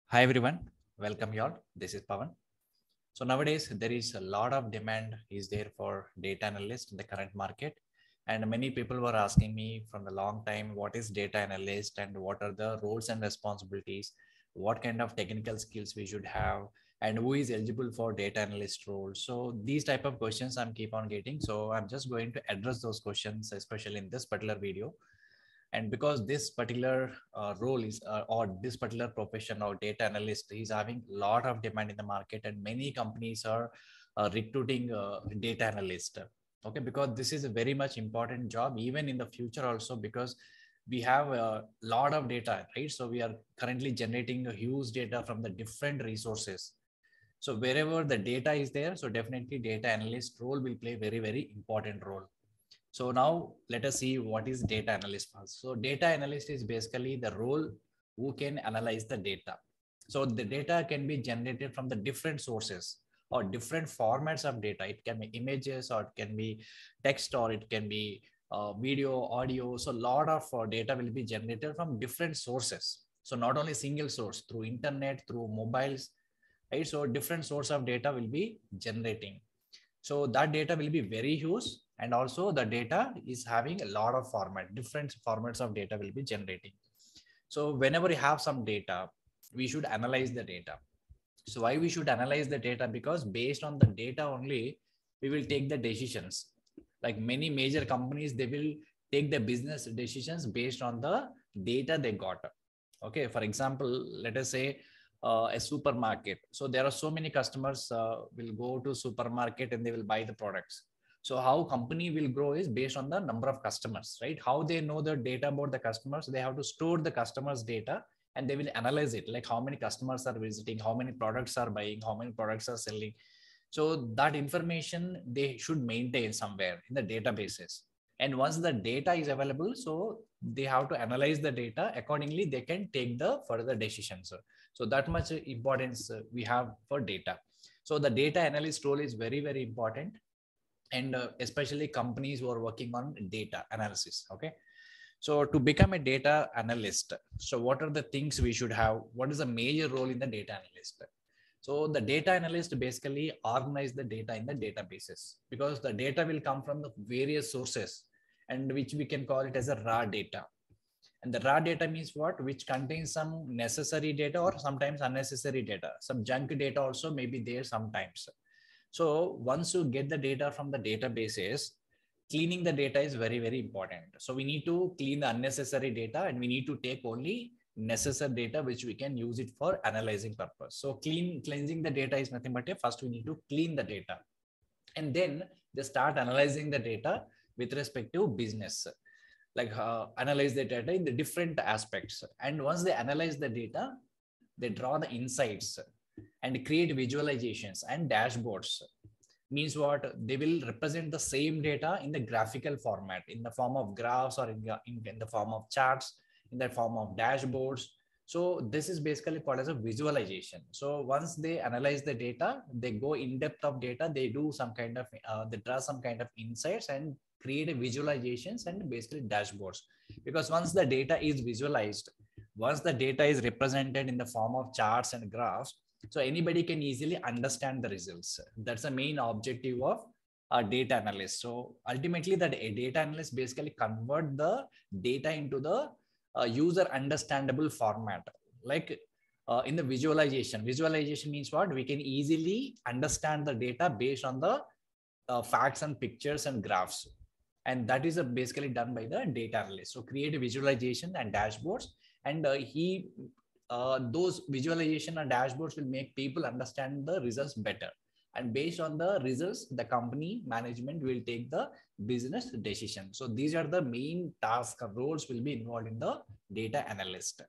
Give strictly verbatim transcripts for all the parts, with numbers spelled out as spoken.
Hi everyone, welcome you all. This is Pawan. So nowadays there is a lot of demand is there for data analyst in the current market, and many people were asking me from the long time what is data analyst and what are the roles and responsibilities, what kind of technical skills we should have, and who is eligible for data analyst role. So these type of questions I'm keep on getting. So I'm just going to address those questions, especially in this particular video. And because this particular uh, role is uh, or this particular profession or data analyst is having a lot of demand in the market, and many companies are uh, recruiting uh, data analyst. Okay, because this is a very much important job even in the future also, because we have a lot of data, right? So we are currently generating a huge data from the different resources. So wherever the data is there, so definitely data analyst role will play very very important role. So now let us see what is data analyst first. So data analyst is basically the role who can analyze the data. So the data can be generated from the different sources or different formats of data. It can be images, or it can be text, or it can be uh, video, audio. So a lot of uh, data will be generated from different sources. So not only single source, through internet, through mobiles, right? So different source of data will be generating. So that data will be very huge, and also the data is having a lot of format, different formats of data will be generating. So whenever you have some data, we should analyze the data. So why we should analyze the data? Because based on the data only, we will take the decisions. Like many major companies, they will take the business decisions based on the data they got. Okay, for example, let us say uh, a supermarket. So there are so many customers uh, will go to supermarket and they will buy the products. So how company will grow is based on the number of customers, right? How they know the data about the customers, they have to store the customers' data, and they will analyze it, like how many customers are visiting, how many products are buying, how many products are selling. So that information they should maintain somewhere in the databases. And once the data is available, so they have to analyze the data accordingly. They can take the further decisions. So that much importance we have for data. So the data analyst role is very, very important. And uh, especially companies who are working on data analysis. Okay. So to become a data analyst, so what are the things we should have? What is the major role in the data analyst? So the data analyst basically organize the data in the databases, because the data will come from the various sources, and which we can call it as a raw data. And the raw data means what? Which contains some necessary data or sometimes unnecessary data. Some junk data also may be there sometimes. So once you get the data from the databases, cleaning the data is very, very important. So we need to clean the unnecessary data, and we need to take only necessary data which we can use it for analyzing purpose. So clean cleansing the data is nothing but a first we need to clean the data, and then they start analyzing the data with respect to business, like uh, analyze the data in the different aspects. And once they analyze the data, they draw the insights and create visualizations and dashboards. Means what? They will represent the same data in the graphical format, in the form of graphs, or in the, in the form of charts, in the form of dashboards. So this is basically called as a visualization. So once they analyze the data, they go in depth of data, they do some kind of, uh, they draw some kind of insights and create a visualizations and basically dashboards. Because once the data is visualized, once the data is represented in the form of charts and graphs, so anybody can easily understand the results. That's the main objective of a data analyst. So ultimately, that a data analyst basically convert the data into the uh, user understandable format. Like uh, in the visualization, visualization means what? We can easily understand the data based on the uh, facts and pictures and graphs. And that is uh, basically done by the data analyst. So create a visualization and dashboards, and uh, he uh, those visualization and dashboards will make people understand the results better. And based on the results, the company management will take the business decision. So these are the main tasks or roles will be involved in the data analyst.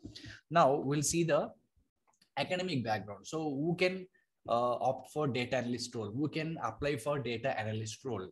Now we'll see the academic background. So who can uh, opt for data analyst role? Who can apply for data analyst role?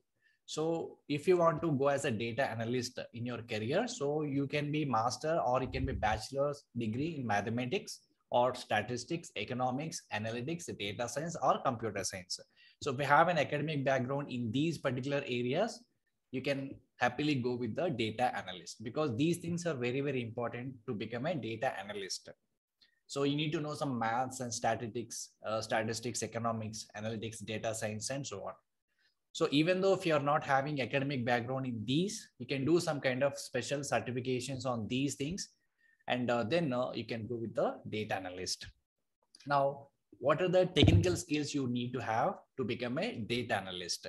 So if you want to go as a data analyst in your career, so you can be master or you can be bachelor's degree in mathematics or statistics, economics, analytics, data science, or computer science. So if you have an academic background in these particular areas, you can happily go with the data analyst, because these things are very, very important to become a data analyst. So you need to know some maths and statistics, uh, statistics, economics, analytics, data science, and so on. So even though if you're not having academic background in these, you can do some kind of special certifications on these things. And uh, then uh, you can go with the data analyst. Now, what are the technical skills you need to have to become a data analyst?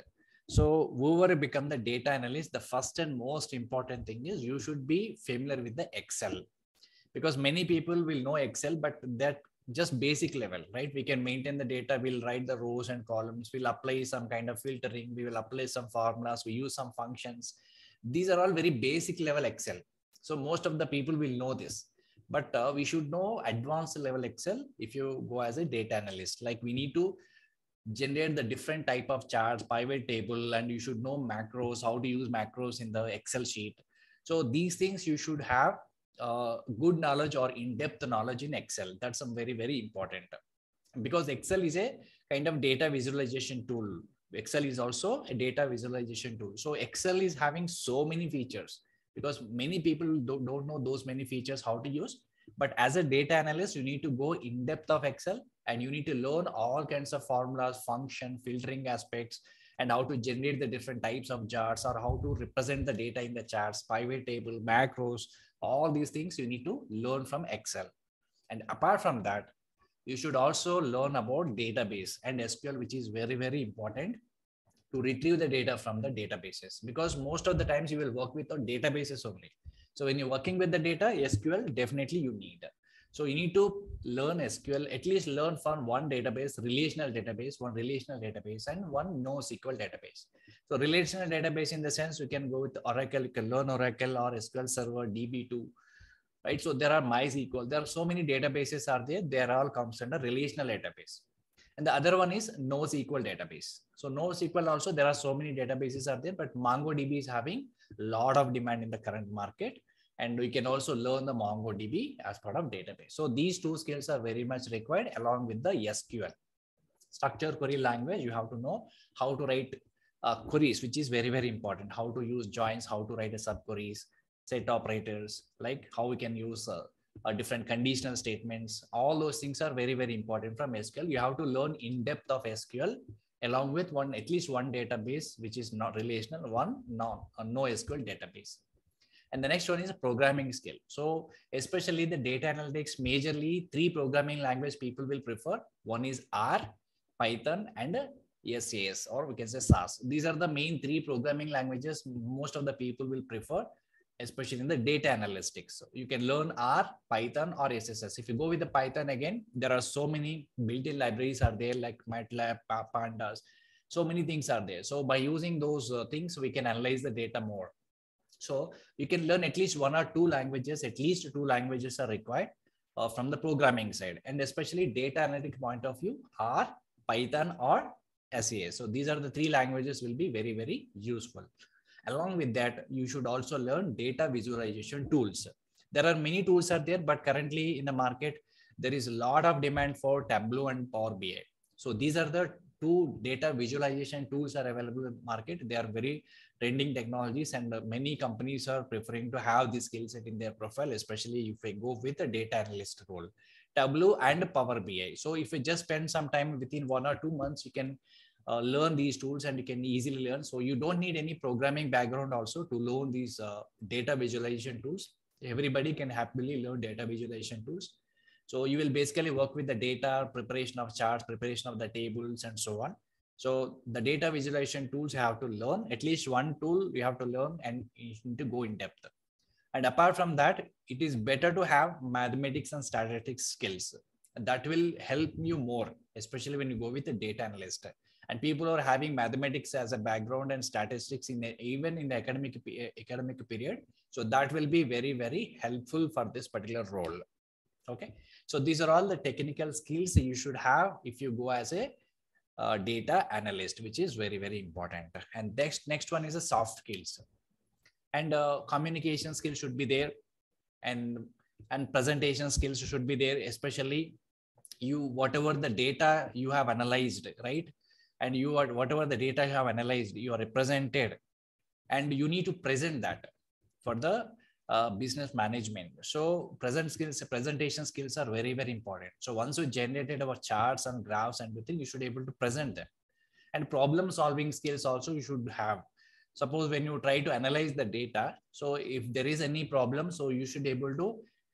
So whoever become the data analyst, the first and most important thing is you should be familiar with the Excel, because many people will know Excel, but that just basic level, right? We can maintain the data, we'll write the rows and columns, we'll apply some kind of filtering, we will apply some formulas, we use some functions. These are all very basic level Excel. So most of the people will know this. But uh, we should know advanced level Excel if you go as a data analyst. Like we need to generate the different type of charts, pivot table, and you should know macros, how to use macros in the Excel sheet. So these things you should have uh, good knowledge or in-depth knowledge in Excel. That's some very, very important, because Excel is a kind of data visualization tool. Excel is also a data visualization tool. So Excel is having so many features, because many people don't, don't know those many features how to use. But as a data analyst, you need to go in depth of Excel, and you need to learn all kinds of formulas, function, filtering aspects, and how to generate the different types of charts, or how to represent the data in the charts, pivot table, macros, all these things you need to learn from Excel. And apart from that, you should also learn about database and S Q L, which is very, very important to retrieve the data from the databases, because most of the times you will work with the databases only. So when you're working with the data, S Q L definitely you need. So you need to learn S Q L, at least learn from one database, relational database, one relational database, and one NoSQL database. So relational database in the sense you can go with Oracle, you can learn Oracle or S Q L Server, D B two, right? So there are MySQL, there are so many databases are there. They are all comes under relational database. And the other one is NoSQL database. So NoSQL also, there are so many databases are there, but MongoDB is having a lot of demand in the current market. And we can also learn the MongoDB as part of database. So these two skills are very much required along with the S Q L. Structured query language, you have to know how to write uh, queries, which is very, very important. How to use joins, how to write a subqueries, set operators, like how we can use uh, uh, different conditional statements. All those things are very, very important from S Q L. You have to learn in depth of S Q L along with one, at least one database, which is not relational, one non, uh, no S Q L database. And the next one is a programming skill. So especially the data analytics, majorly three programming language people will prefer. One is R, Python, and S A S, or we can say S A S. These are the main three programming languages most of the people will prefer, especially in the data analytics. So you can learn R, Python, or S S S. If you go with the Python, again, there are so many built-in libraries are there, like MATLAB, Pandas, so many things are there. So by using those uh, things, we can analyze the data more. So you can learn at least one or two languages, at least two languages are required uh, from the programming side. And especially data analytic point of view, R, Python, or S A S. So these are the three languages will be very, very useful. Along with that, you should also learn data visualization tools. There are many tools out there, but currently in the market, there is a lot of demand for Tableau and Power B I. So these are the two data visualization tools are available in the market. They are very trending technologies, and many companies are preferring to have this skill set in their profile, especially if they go with a data analyst role. Tableau and Power B I. So if you just spend some time within one or two months, you can uh, learn these tools and you can easily learn. So you don't need any programming background also to learn these uh, data visualization tools. Everybody can happily learn data visualization tools. So you will basically work with the data, preparation of charts, preparation of the tables, and so on. So the data visualization tools you have to learn, at least one tool you have to learn, and you need to go in depth. And apart from that, it is better to have mathematics and statistics skills. That will help you more, especially when you go with a data analyst. And people are having mathematics as a background and statistics in the, even in the academic, academic period. So that will be very, very helpful for this particular role. Okay. So these are all the technical skills you should have if you go as a uh, data analyst, which is very, very important. And next, next one is a soft skills. And uh, communication skills should be there, and and presentation skills should be there, especially you whatever the data you have analyzed, right? And you are whatever the data you have analyzed, you are represented, and you need to present that for the uh, business management. So present skills, presentation skills are very, very important. So once you generated our charts and graphs and everything, you should be able to present them. And problem solving skills also you should have. Suppose when you try to analyze the data, so if there is any problem, so you should be able to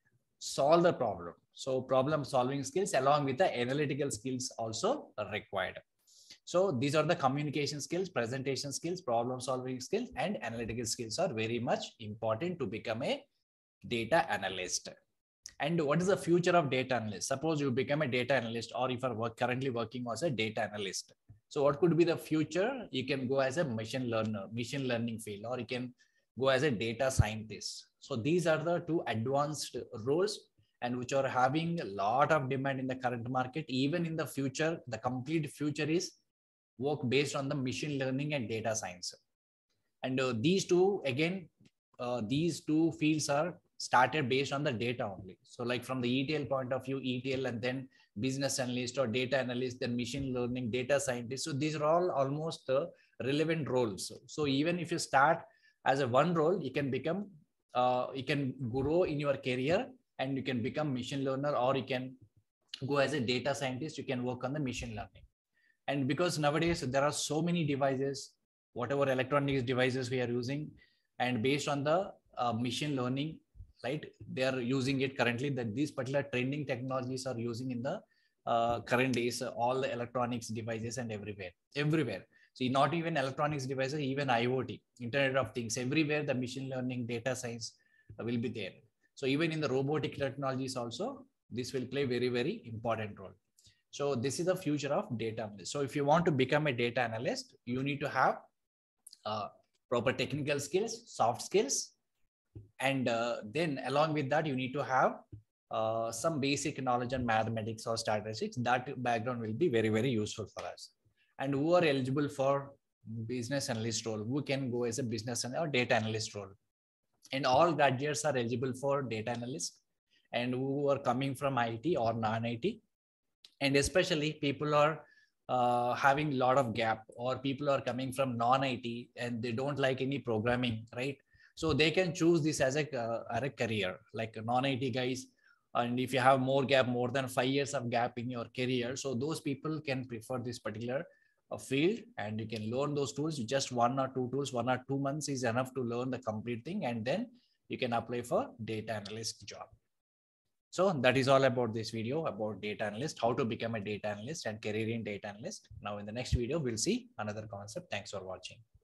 solve the problem. So problem solving skills along with the analytical skills also are required. So these are the communication skills, presentation skills, problem solving skills, and analytical skills are very much important to become a data analyst. And what is the future of data analyst? Suppose you become a data analyst, or if you are work, currently working as a data analyst. So what could be the future? You can go as a machine learner, machine learning field, or you can go as a data scientist. So these are the two advanced roles and which are having a lot of demand in the current market. Even in the future, the complete future is work based on the machine learning and data science. And uh, these two, again, uh, these two fields are started based on the data only. So like from the E T L point of view, E T L, and then business analyst or data analyst, then machine learning, data scientist. So these are all almost uh, relevant roles. So, so even if you start as a one role, you can become, uh, you can grow in your career and you can become machine learner, or you can go as a data scientist, you can work on the machine learning. And because nowadays there are so many devices, whatever electronics devices we are using, and based on the uh, machine learning, right, they are using it currently, that these particular trending technologies are using in the uh, current days, uh, all the electronics devices and everywhere, everywhere. So not even electronics devices, even IoT, Internet of Things, everywhere the machine learning, data science will be there. So even in the robotic technologies also, this will play very, very important role. So this is the future of data analyst. So if you want to become a data analyst, you need to have uh, proper technical skills, soft skills, and uh, then along with that, you need to have uh, some basic knowledge on mathematics or statistics. That background will be very, very useful for us. And who are eligible for business analyst role, who can go as a business or data analyst role. And all graduates are eligible for data analyst, and who are coming from I T or non-I T. And especially people are uh, having a lot of gap, or people are coming from non-I T and they don't like any programming, right? So they can choose this as a, uh, as a career, like non-I T guys. And if you have more gap, more than five years of gap in your career, so those people can prefer this particular uh, field, and you can learn those tools. Just one or two tools, one or two months is enough to learn the complete thing, and then you can apply for data analyst job. So that is all about this video about data analyst, how to become a data analyst and career in data analyst. Now in the next video, we'll see another concept. Thanks for watching.